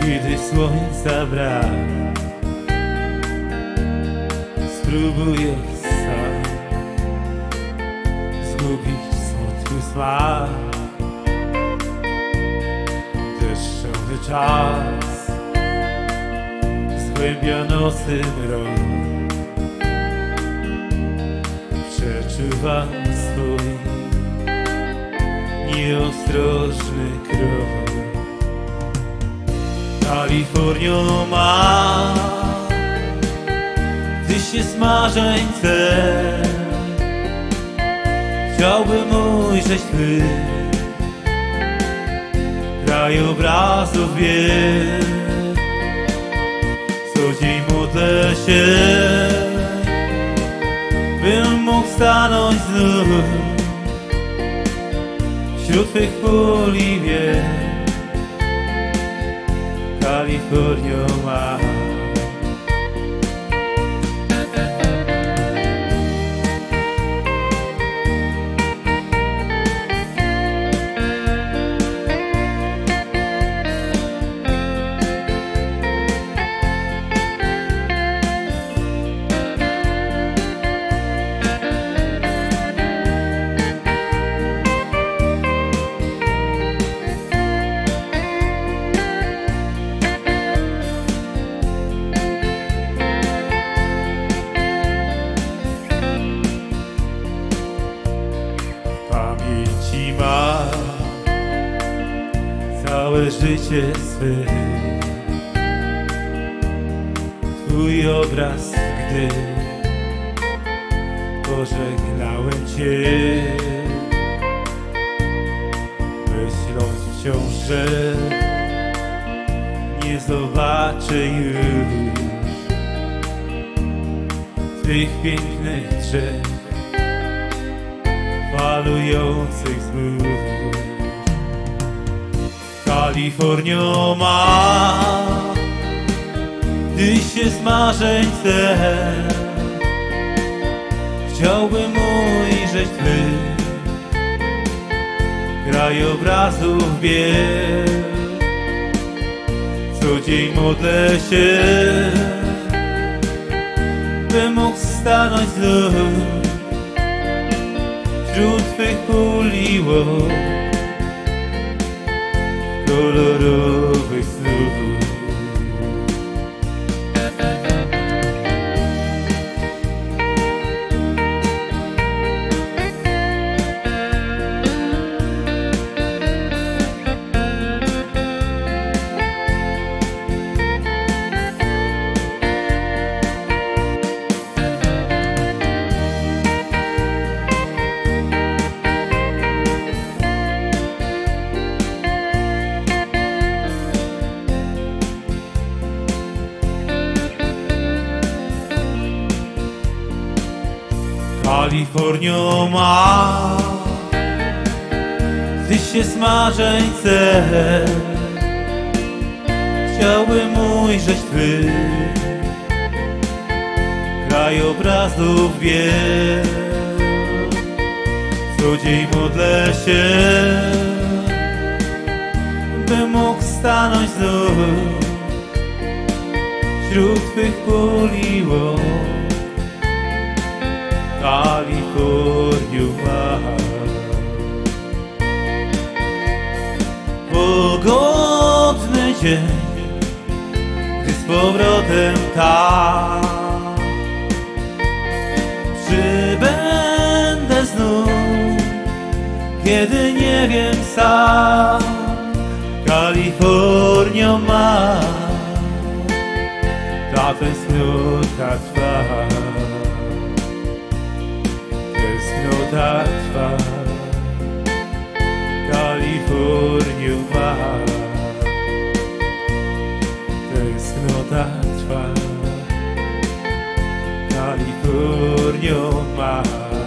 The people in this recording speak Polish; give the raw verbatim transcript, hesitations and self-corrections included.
Kiedy słońca brak, spróbuję sam zgubić słodki smak. Deszczowy czas zgłębia nocy mrok. Przeczuwam swój nieostrożny krok. Kalifornio ma, tyś jest marzeń cel. Chciałbym ujrzeć Twych krajobrazów wiel. Co dzień modlę się, bym mógł stanąć znów wśród Twych pól i wiel. Kalifornio ma. Pamięci ma całe życie swe, Twój obraz, gdy pożegnałem Cię, myśląc wciąż, że nie zobaczę już Twych pięknych drzew falujących znów. Kalifornio ma, tyś jest marzeń cel. Chciałbym ujrzeć Twych krajobrazów wiel. Co dzień modlę się, bym mógł stanąć znów wśród Twych pól i łąk kolorowych snów. Kalifornio ma, tyś jest marzeń cel. Chciałbym ujrzeć Twych krajobrazów wiel. Co dzień modlę się, bym mógł stanąć znów wśród Twych pól i łąk. Kalifornio ma. Pogodny dzień, gdy z powrotem tam przybędę znów, kiedy nie wiem sam. Kalifornio ma, ta tęsknota trwa. Tęsknota trwa, Kalifornio ma. Tęsknota trwa, Kalifornio ma.